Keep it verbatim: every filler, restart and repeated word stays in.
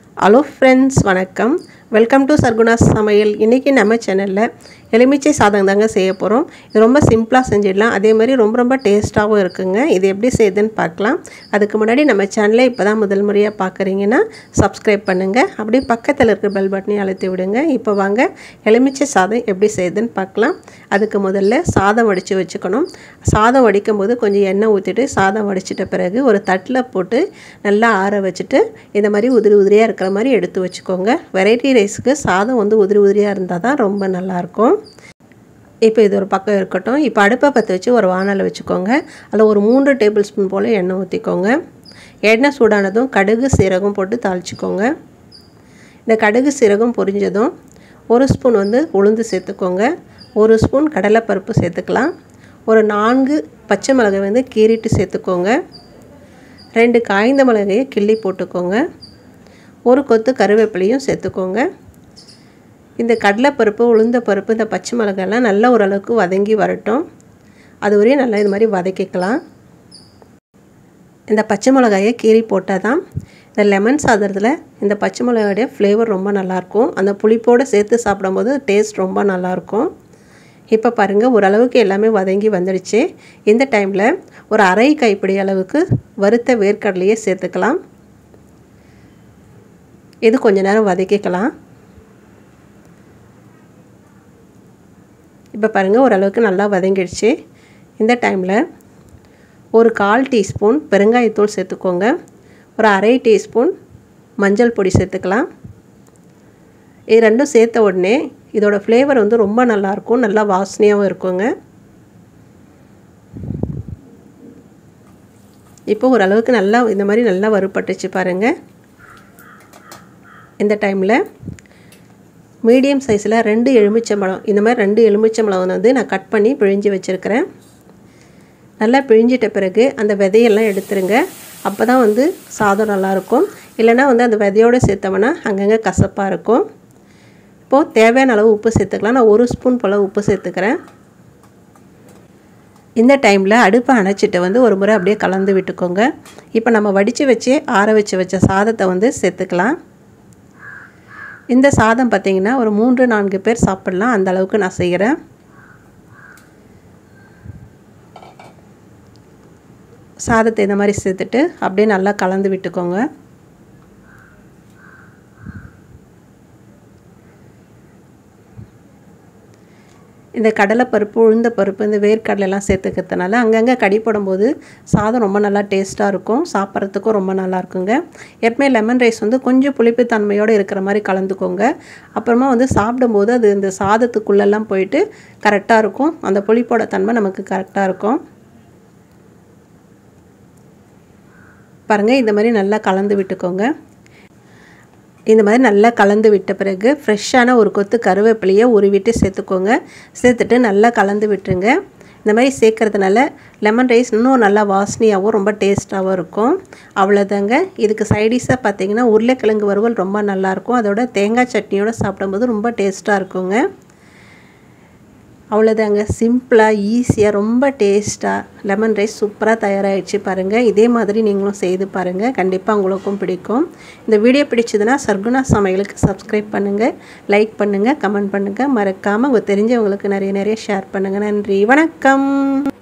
Hello friends, வணக்கம். Welcome to Sarguna's சமையல். இன்னைக்கு நம்ம சேனல்ல எலுமிச்சை சாதம் தாங்க செய்ய போறோம். இது ரொம்ப சிம்பிளா செஞ்சிடலாம். அதே மாதிரி ரொம்ப ரொம்ப டேஸ்டாவும் இருக்குங்க. இது எப்படி செய்யுதுன்னு பார்க்கலாம். அதுக்கு முன்னாடி நம்ம சேனலை இப்போதான் முதல் முறையா பார்க்கறீங்கன்னா Subscribe பண்ணுங்க. அப்படியே பக்கத்துல இருக்க பெல் பட்டனையும் அழுத்தி விடுங்க. இப்போ வாங்க எலுமிச்சை சாதம் எப்படி செய்யுதுன்னு பார்க்கலாம். அதுக்கு முதல்ல சாதம் வடிச்சு வச்சுக்கணும். சாதம் வடிக்கும்போது கொஞ்சம் எண்ணெய் ஊத்திட்டு சாதம் வடிச்சிட்ட பிறகு ஒரு தட்டில் போட்டு நல்லா ஆற வச்சிட்டு இந்த மாதிரி உதிரி உதிரியா இருக்கிற மாதிரி எடுத்து வச்சுக்கோங்க. வெரைட்டி ரைஸ்க்கு சாதம் வந்து உதிரி உதிரியா இருந்தா தான் ரொம்ப நல்லா இருக்கும். இப்போ இது ஒரு பக்கம் இருக்கட்டும். இப்போ அடுப்பை பற்ற வச்சு ஒரு வாணலை வச்சுக்கோங்க. அதில் ஒரு மூன்று டேபிள் ஸ்பூன் போல் எண்ணெய் ஊற்றிக்கோங்க. எண்ணெய் சூடானதும் கடுகு சீரகம் போட்டு தாளிச்சிக்கோங்க. இந்த கடுகு சீரகம் பொரிஞ்சதும் ஒரு ஸ்பூன் வந்து உளுந்து சேர்த்துக்கோங்க. ஒரு ஸ்பூன் கடலைப்பருப்பு சேர்த்துக்கலாம். ஒரு நான்கு பச்சை மிளகாய் வந்து கீறிட்டு சேர்த்துக்கோங்க. ரெண்டு காய்ந்த மிளகாயை கிள்ளி போட்டுக்கோங்க. ஒரு கொத்து கருவேப்பிலையும் சேர்த்துக்கோங்க. இந்த கடலைப்பருப்பு உளுந்த பருப்பு இந்த பச்சை மிளகாயெல்லாம் நல்லா ஓரளவுக்கு வதங்கி வரட்டும். அது வரையும் நல்லா இது மாதிரி வதக்கிக்கலாம். இந்த பச்சை மிளகாயை கீறி போட்டால் தான் இந்த லெமன் சாதத்தில் இந்த பச்சை மிளகாயோடைய ஃப்ளேவர் ரொம்ப நல்லாயிருக்கும். அந்த புளிப்போடு சேர்த்து சாப்பிடும்போது டேஸ்ட் ரொம்ப நல்லாயிருக்கும். இப்போ பாருங்கள் ஓரளவுக்கு எல்லாமே வதங்கி வந்துடுச்சு. இந்த டைமில் ஒரு அரை கைப்பிடி அளவுக்கு வறுத்த வேர்க்கடலையே சேர்த்துக்கலாம். இது கொஞ்ச நேரம் வதக்கிக்கலாம். இப்போ பாருங்கள் ஓரளவுக்கு நல்லா வதங்கிடுச்சு. இந்த டைமில் ஒரு கால் டீஸ்பூன் பெருங்காயத்தூள் சேர்த்துக்கோங்க. ஒரு அரை டீஸ்பூன் மஞ்சள் பொடி சேர்த்துக்கலாம். இது ரெண்டும் சேர்த்த உடனே இதோட ஃப்ளேவர் வந்து ரொம்ப நல்லாயிருக்கும். நல்லா வாசனையாகவும் இருக்குங்க. இப்போ ஓரளவுக்கு நல்லா இந்த மாதிரி நல்லா வறுபட்டுச்சு பாருங்கள். இந்த டைமில் மீடியம் சைஸில் ரெண்டு எலுமிச்சம்பழம் இந்த மாதிரி ரெண்டு எலுமிச்சம்பழம் வந்து நான் கட் பண்ணி பிழிஞ்சு வச்சுருக்கிறேன். நல்லா பிழிஞ்சிட்ட பிறகு அந்த விதையெல்லாம் எடுத்துருங்க. அப்போ தான் வந்து சாதம் நல்லாயிருக்கும். இல்லைனா வந்து அந்த விதையோடு சேர்த்தோம்னா அங்கங்கே கசப்பாக இருக்கும். இப்போது தேவையான அளவு உப்பு சேர்த்துக்கலாம். நான் ஒரு ஸ்பூன் போல் உப்பு சேர்த்துக்கிறேன். இந்த டைமில் அடுப்பை அணைச்சிட்டு வந்து ஒரு முறை அப்படியே கலந்து விட்டுக்கோங்க. இப்போ நம்ம வடித்து வச்சு ஆற வச்சு வச்ச சாதத்தை வந்து சேர்த்துக்கலாம். இந்த சாதம் பார்த்திங்கன்னா ஒரு மூன்று நான்கு பேர் சாப்பிட்லாம். அந்த அளவுக்கு நான் செய்கிறேன். சாதத்தை இந்த மாதிரி சேர்த்துட்டு அப்படியே நல்லா கலந்து விட்டுக்கோங்க. இந்த கடலைப்பருப்பு உளுந்த பருப்பு இந்த வேர்க்கடலைலாம் சேர்த்துக்கிறதுனால அங்கங்கே கடி போடும்போது சாதம் ரொம்ப நல்லா டேஸ்ட்டாக இருக்கும். சாப்பிட்றதுக்கும் ரொம்ப நல்லா இருக்குங்க. எப்பவுமே லெமன் ரைஸ் வந்து கொஞ்சம் புளிப்பு தன்மையோடு இருக்கிற மாதிரி கலந்துக்கோங்க. அப்புறமா வந்து சாப்பிடும்போது அது இந்த சாதத்துக்குள்ளெல்லாம் போயிட்டு கரெக்டாக இருக்கும். அந்த புளிப்போட தன்மை நமக்கு கரெக்டாக இருக்கும். பாருங்கள் இந்த மாதிரி நல்லா கலந்து விட்டுக்கோங்க. இந்த மாதிரி நல்லா கலந்து விட்ட பிறகு ஃப்ரெஷ்ஷான ஒரு கொத்து கருவேப்பிலையை உருவிட்டு சேர்த்துக்கோங்க. சேர்த்துட்டு நல்லா கலந்து விட்டுருங்க. இந்த மாதிரி சேர்க்கறதுனால லெமன் ரைஸ் இன்னும் நல்லா வாசனையாகவும் ரொம்ப டேஸ்ட்டாகவும் இருக்கும். அவ்வளோதாங்க. இதுக்கு சைடிஷாக பார்த்தீங்கன்னா உருளைக்கிழங்கு வறுவல் ரொம்ப நல்லாயிருக்கும். அதோட தேங்காய் சட்னியோடு சாப்பிடும்போது ரொம்ப டேஸ்ட்டாக இருக்குங்க. அவ்வளோதாங்க. சிம்பிளாக ஈஸியாக ரொம்ப டேஸ்ட்டாக லெமன் ரைஸ் சூப்பராக தயாராகிடுச்சு பாருங்கள். இதே மாதிரி நீங்களும் செய்து பாருங்கள். கண்டிப்பாக உங்களுக்கும் பிடிக்கும். இந்த வீடியோ பிடிச்சதுன்னா சர்குணாஸ் சமையலுக்கு சப்ஸ்கிரைப் பண்ணுங்கள், லைக் பண்ணுங்கள், கமெண்ட் பண்ணுங்கள். மறக்காமல் உங்கள் தெரிஞ்சவங்களுக்கு நிறைய நிறைய ஷேர் பண்ணுங்கள். நன்றி, வணக்கம்.